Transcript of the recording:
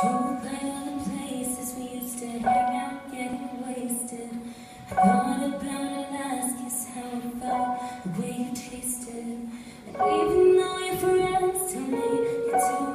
Drove by all the places we used to hang out, getting wasted. I thought about our last kiss, how it felt, the way you tasted. And even though your friends tell me you're too